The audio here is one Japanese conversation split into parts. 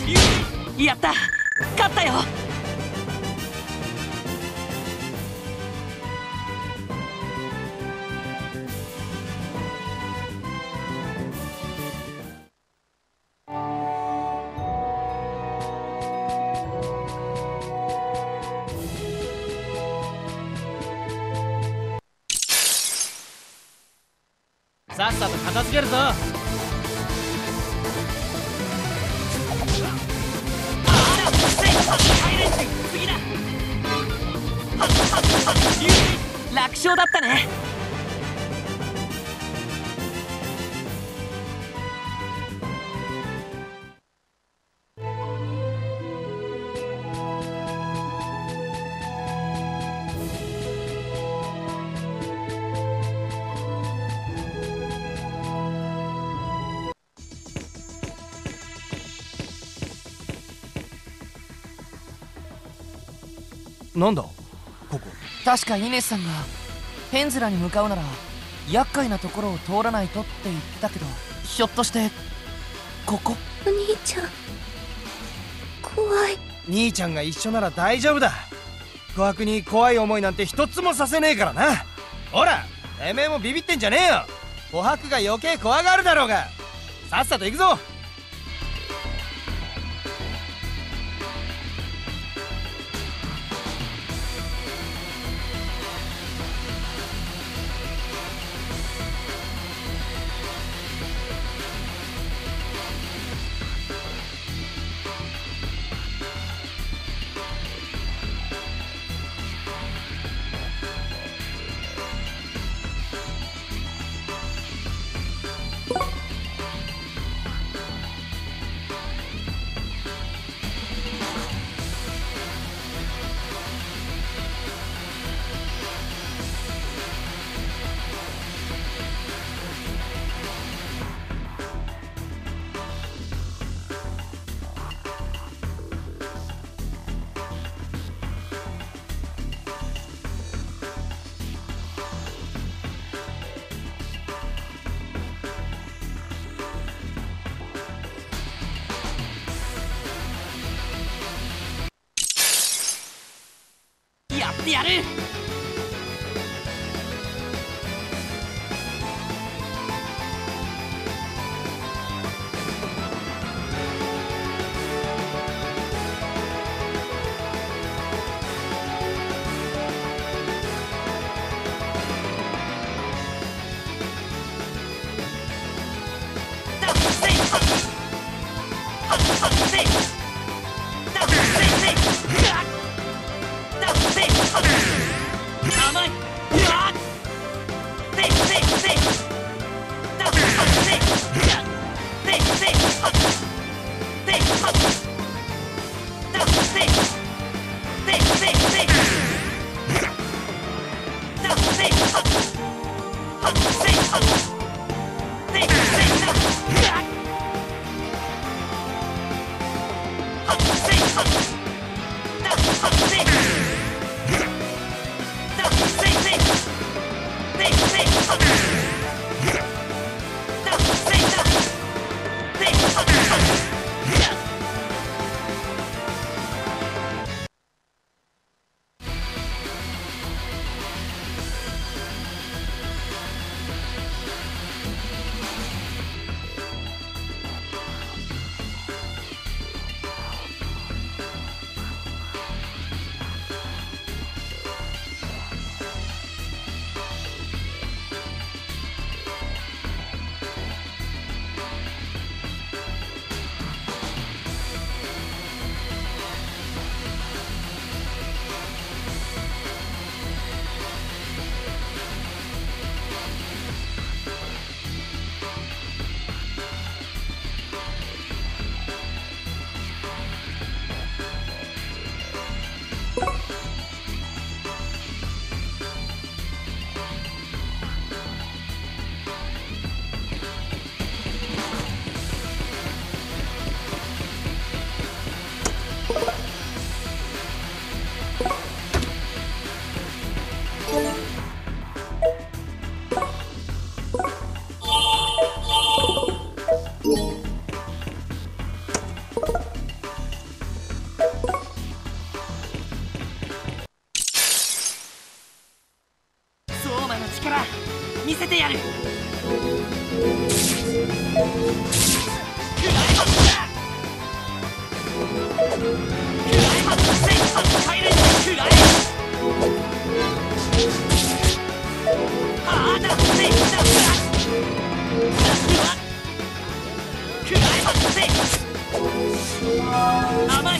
やった、勝ったよ。 さっさと片付けるぞ。 楽勝だったね。 なんだここ。 確かイネスさんがヘンズラに向かうなら厄介なところを通らないとって言ってたけど、ひょっとしてここ？ お兄ちゃん怖い。 兄ちゃんが一緒なら大丈夫だ。琥珀に怖い思いなんて一つもさせねえからな。ほらてめえもビビってんじゃねえよ。琥珀が余計怖がるだろうが。さっさと行くぞ。 やってやる。甘い。 ってやる。甘い。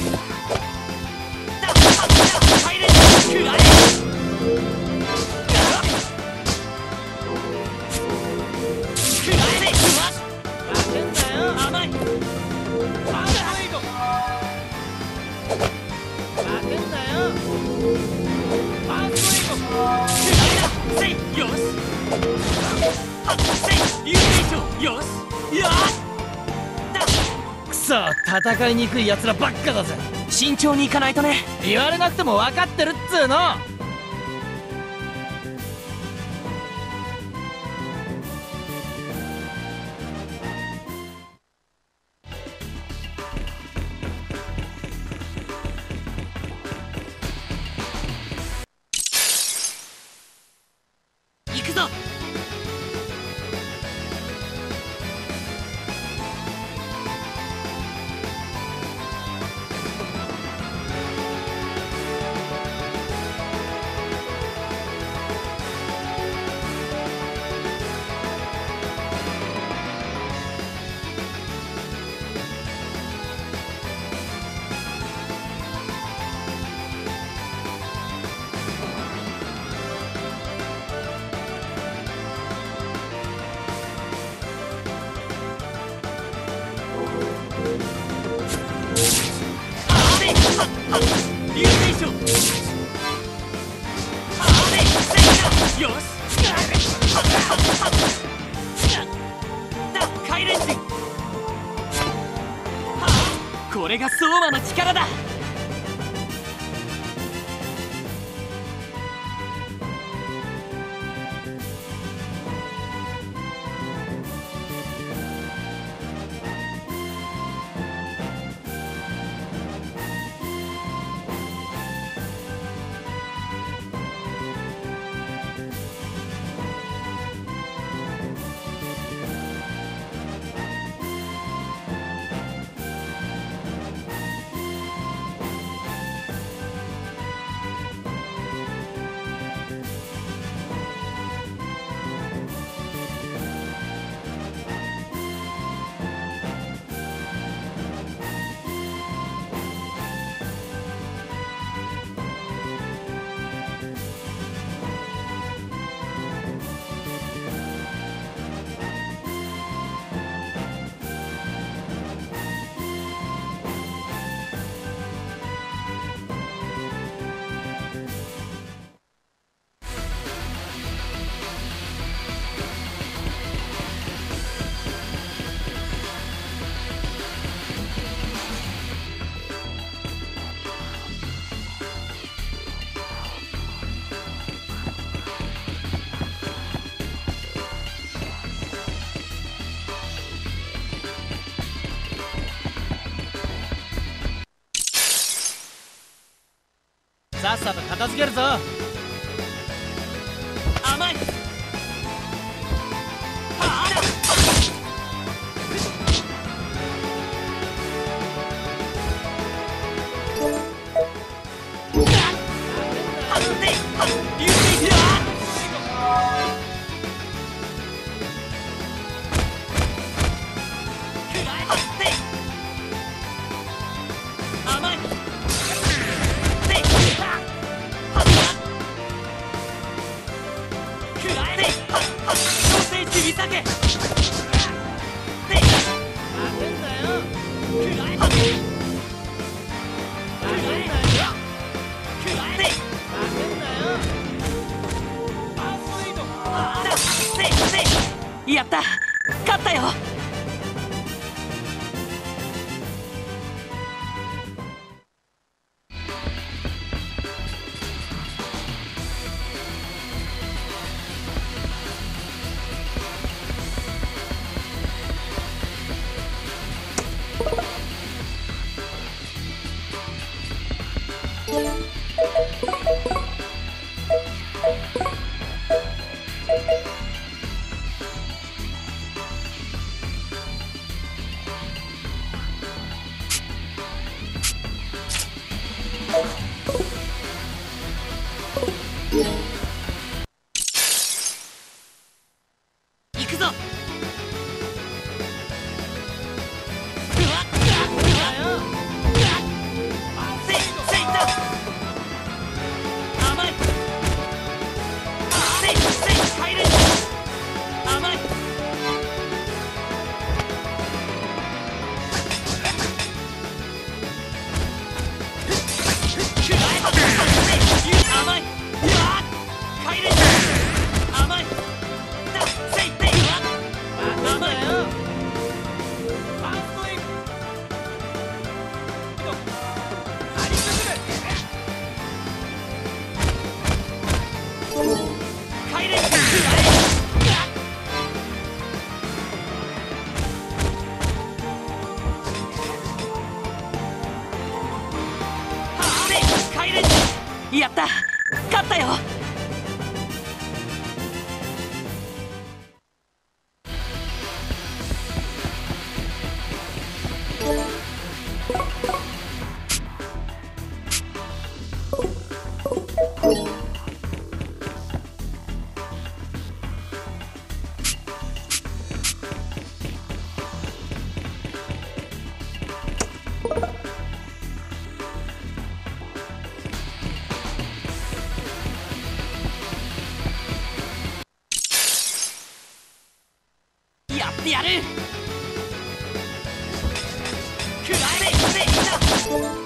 くそ、戦いにくい奴らばっかだぜ。 慎重にいかないとね。 言われなくても分かってるっつーの。 行くぞ。よし。回連陣。これが相馬の力だ。 さっさと片付けるぞ。 甘い。やった、勝ったよ。 やった、勝ったよ。やってやる。食らえれぜみんな。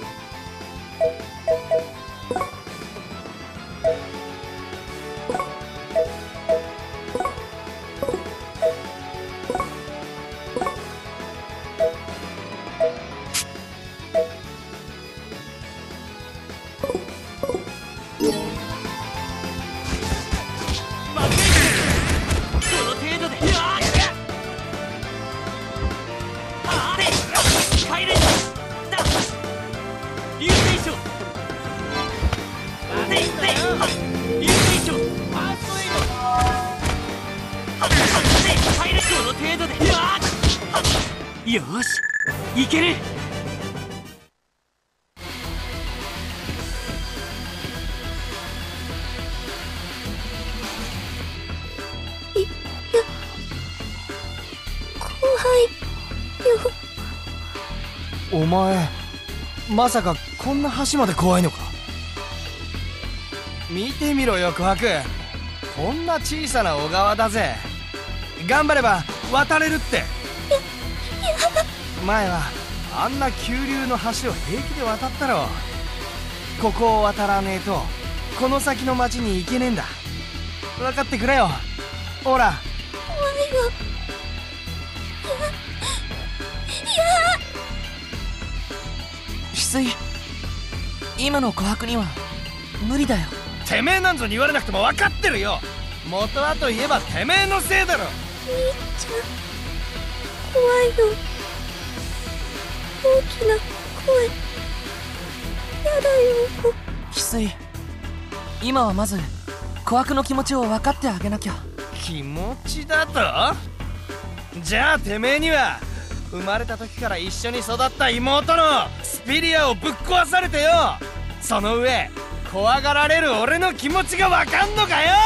よし、いける。 お前まさかこんな橋まで怖いのか。見てみろよ琥珀、こんな小さな小川だぜ。頑張れば渡れるって。前はあんな急流の橋を平気で渡ったろ。ここを渡らねえとこの先の町に行けねえんだ。分かってくれよ。ほら翡翠、今の琥珀には無理だよ。 てめえなんぞに言われなくても分かってるよ。元はといえばてめえのせいだろ。 兄ちゃん怖いよ。大きな声やだよ。 翡翠、今はまず琥珀の気持ちを分かってあげなきゃ。 気持ちだと？じゃあてめえには生まれた時から一緒に育った妹のスピリアをぶっ壊されてよ。その上怖がられる俺の気持ちが分かんのかよ。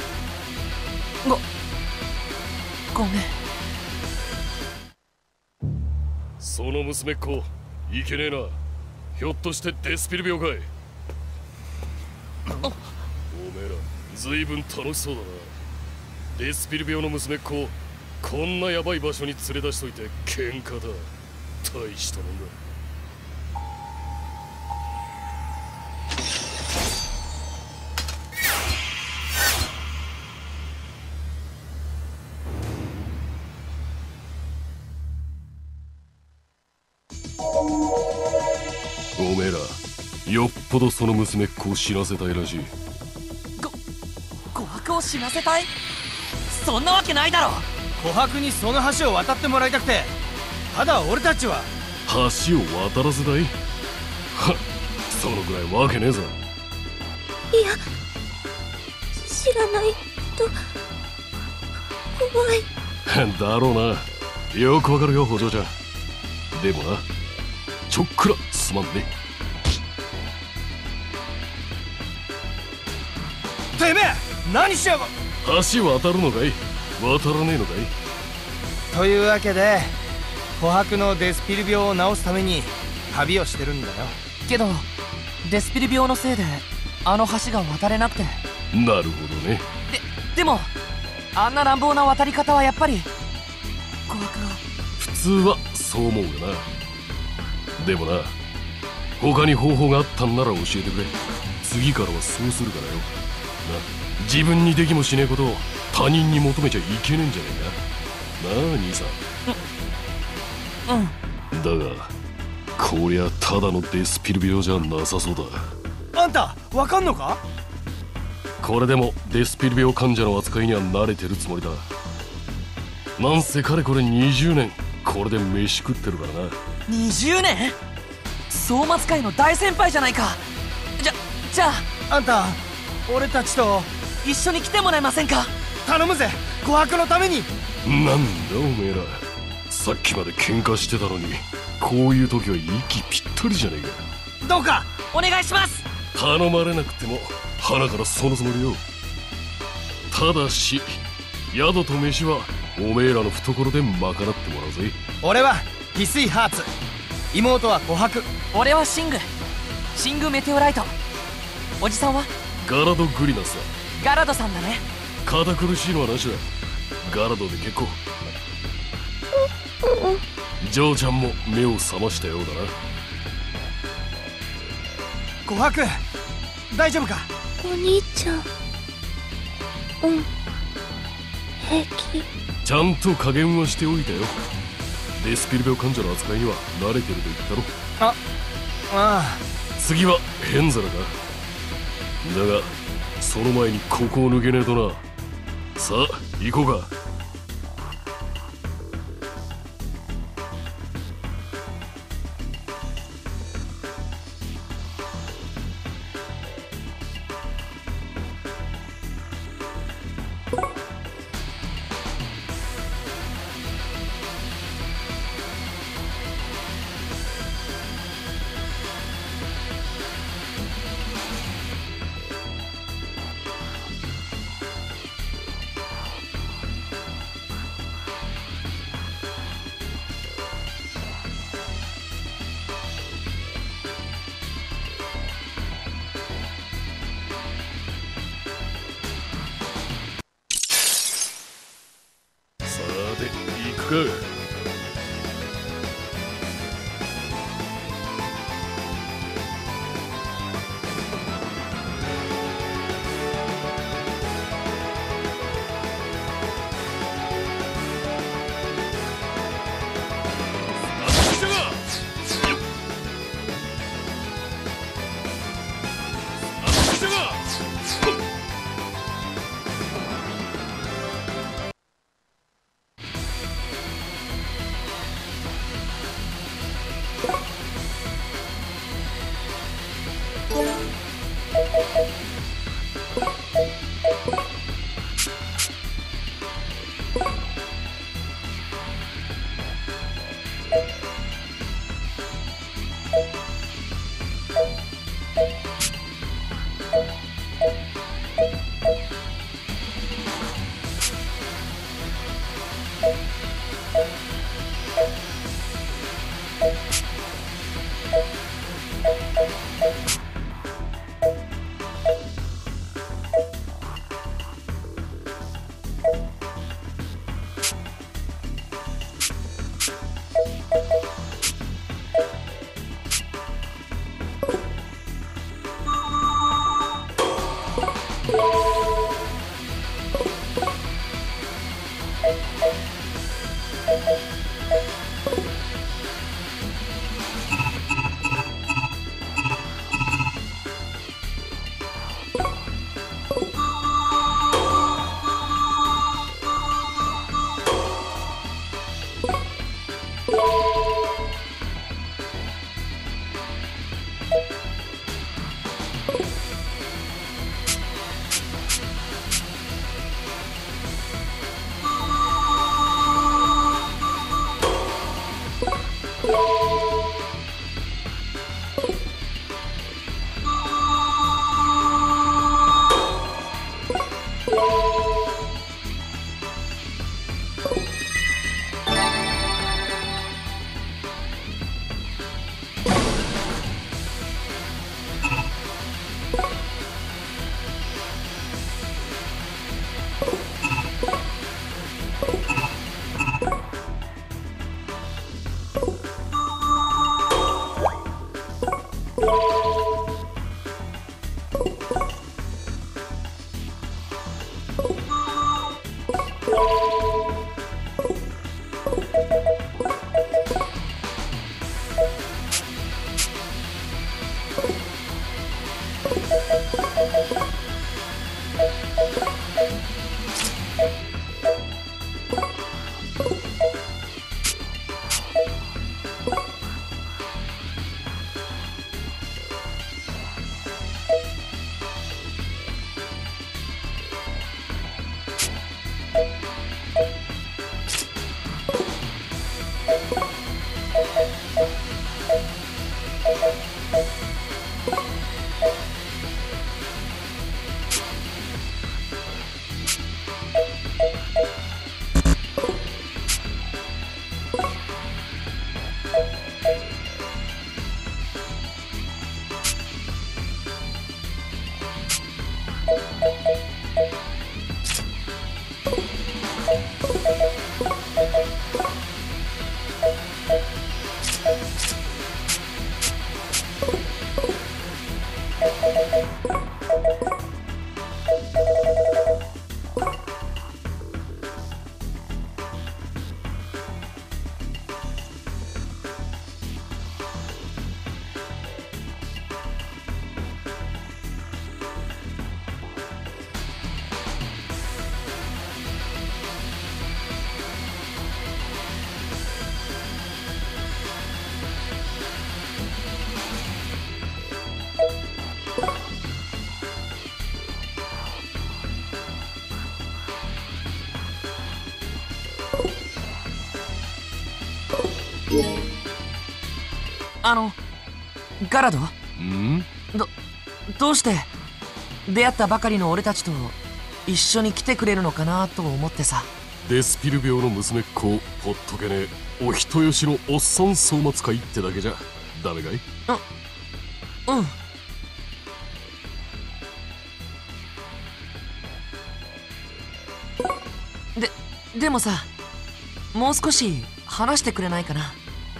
ごめん。 その娘っ子いけねえな。ひょっとしてデスピル病かい。おめえらずいぶん楽しそうだな。デスピル病の娘っ子こんなヤバい場所に連れ出しといて喧嘩だ。大したもんだ。おめえらよっぽどその娘っ子を死なせたいらしい。 琥珀を死なせたい？そんなわけないだろ。 琥珀にその橋を渡ってもらいたくて。ただ俺たちは橋を渡らせたい？はっ、そのぐらいわけねえぞ。 いや知らないと怖い。 だろうな。よくわかるよお嬢ちゃん。でもな、ちょっくらすまんね。 てめえ何しやが。 橋渡るのかい渡らねえのかい。 というわけで琥珀のデスピル病を治すために旅をしてるんだよ。 けどデスピル病のせいであの橋が渡れなくて。 なるほどね。 でもあんな乱暴な渡り方はやっぱり琥珀が。 普通はそう思うよな。でもな、他に方法があったんなら教えてくれ。次からはそうするからよ。な、自分にできもしねえことを他人に求めちゃいけねえんじゃねえか。なあ兄さん。だがこりゃただのデスピル病じゃなさそうだ。 あんたわかんのか。 これでもデスピル病患者の扱いには慣れてるつもりだ。なんせかれこれ20年これで飯食ってるからな。 20年？相馬使いの大先輩じゃないか。じゃああんた俺たちと一緒に来てもらえませんか？ 頼むぜ、琥珀のために。 なんだおめえら、さっきまで喧嘩してたのにこういう時は息ぴったりじゃねえか。 どうかお願いします。 頼まれなくても鼻からそのつもりよ。ただし宿と飯はおめえらの懐で賄ってもらうぜ。 俺は翡翠ハーツ、妹は琥珀。 俺はシングメテオライト。おじさんはガラドグリナスだ。 ガラドさんだね。 堅苦しいのはなしだ。ガラドで結構。ジョーちゃんも目を覚ましたようだな。 琥珀大丈夫か？ お兄ちゃん。平気。 ちゃんと加減はしておいたよ。デスピル病患者の扱いには慣れてると言ったろ。 ああ。 次はヘンザラだ。だがその前にここを抜けねえとな。さあ行こうか。行くか。 ガラド、 ん？ どうして出会ったばかりの俺たちと一緒に来てくれるのかなと思ってさ。 デスピル病の娘っ子をほっとけねえお人よしのおっさん総末会ってだけじゃダメかい？ うん。でもさ、もう少し話してくれないかな。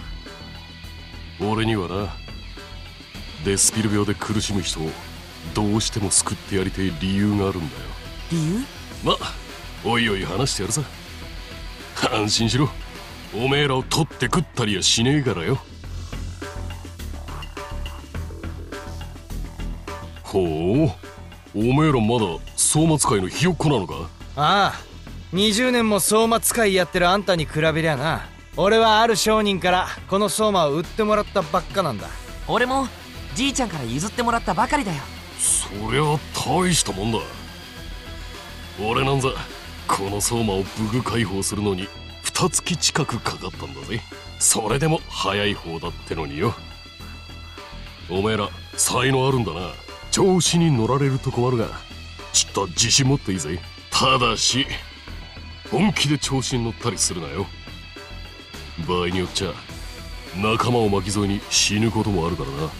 俺にはな、デスピル病で苦しむ人をどうしても救ってやりてえ理由があるんだよ。 理由？ ま、おいおい話してやるさ。安心しろ、おめえらを取って食ったりやしねえからよ。ほう、おめえらまだ総末会のひよっこなのか？ ああ、20年も相馬使いやってるあんたに比べりゃな。俺はある商人からこの相馬を売ってもらったばっかなんだ。 俺もじいちゃんから譲ってもらったばかりだよ。 そりゃ大したもんだ。俺なんざこの相馬を武具解放するのに2月近くかかったんだぜ。それでも早い方だってのによ。おめえら才能あるんだな。調子に乗られると困るが、ちょっと自信持っていいぜ。ただし本気で調子に乗ったりするなよ。場合によっちゃ仲間を巻き添えに死ぬこともあるからな。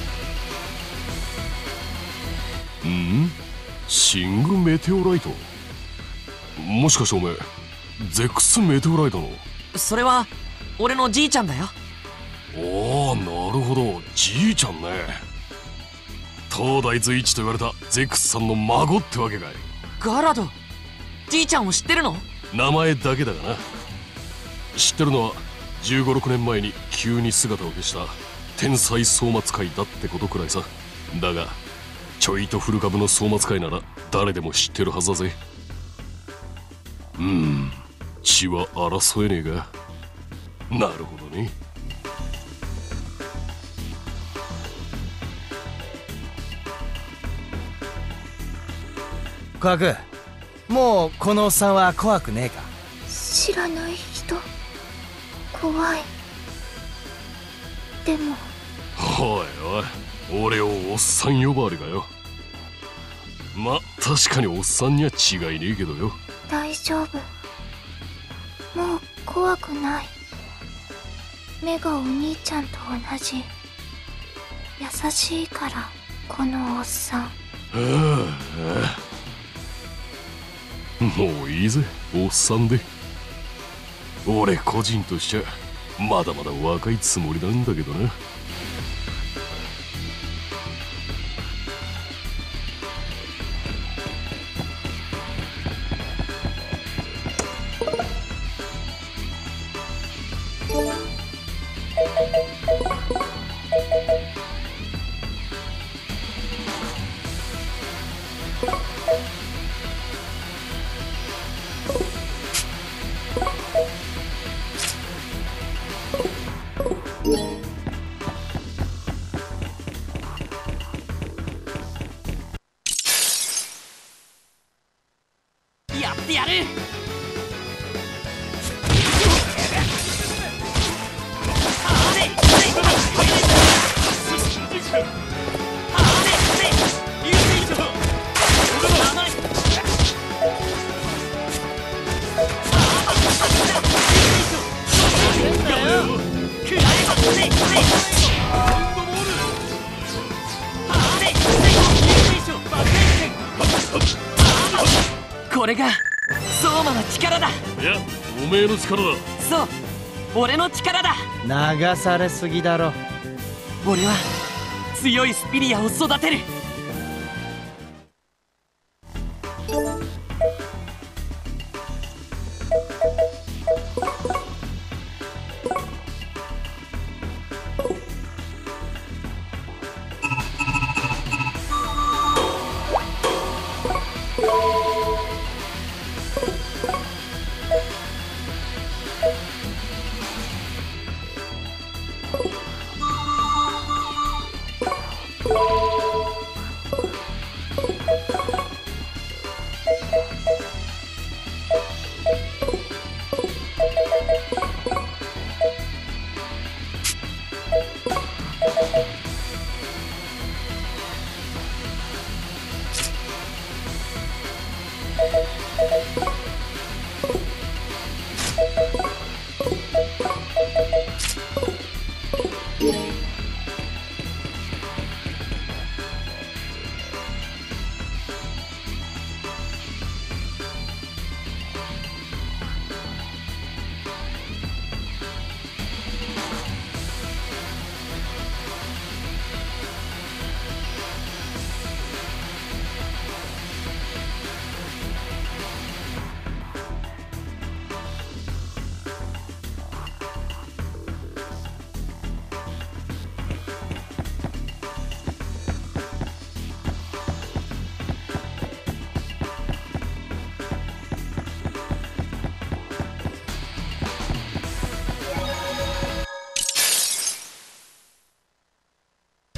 シングメテオライト、もしかしておめえゼクスメテオライトの？ それは俺のじいちゃんだよ。 おお、なるほど、じいちゃんね。東大随一と言われたゼクスさんの孫ってわけかい。 ガラド、じいちゃんを知ってるの？ 名前だけだがな。知ってるのは15、6年前に急に姿を消した天才総末会だってことくらいさ。だがちょいと古株の総末会なら誰でも知ってるはずだぜ。血は争えねえが。なるほどね。 小悪、もうこのおっさんは怖くねえか？ 知らない人怖い。でもおいおい、俺をおっさん呼ばわりかよ。ま、確かにおっさんには違いねえけどよ。 大丈夫、もう怖くない。目がお兄ちゃんと同じ。優しいからこのおっさん。 もういいぜ、おっさんで。俺個人としちゃまだまだ若いつもりなんだけどな。 やってやる。これが相馬の力だ。 いや、おめえの力だ。 そう、俺の力だ。 流されすぎだろ。 俺は強いスピリアを育てる。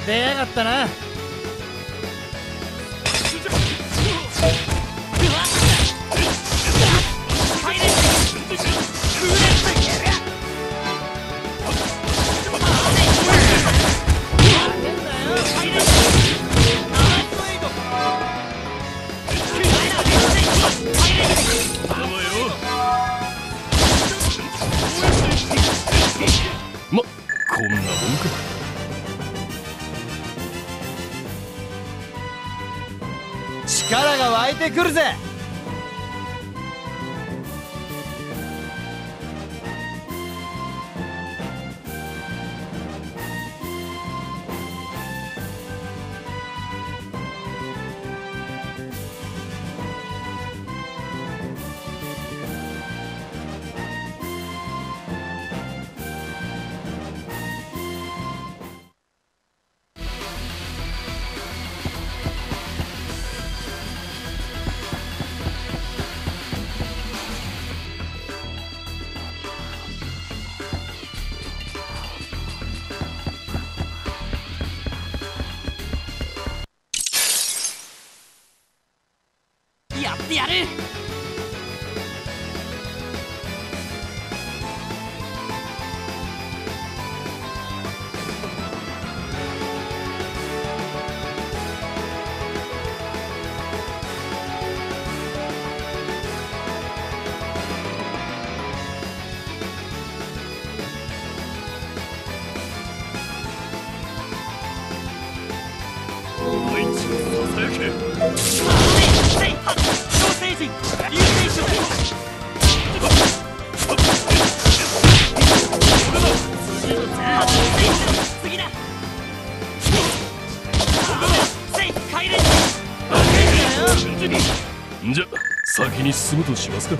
出やがったな。 こんなもんか。 力が湧いてくるぜ。 やってやる。 大地をささやけ。 超星人流星賞。次だ。セイ帰れ。 じゃ先に進むとしますか。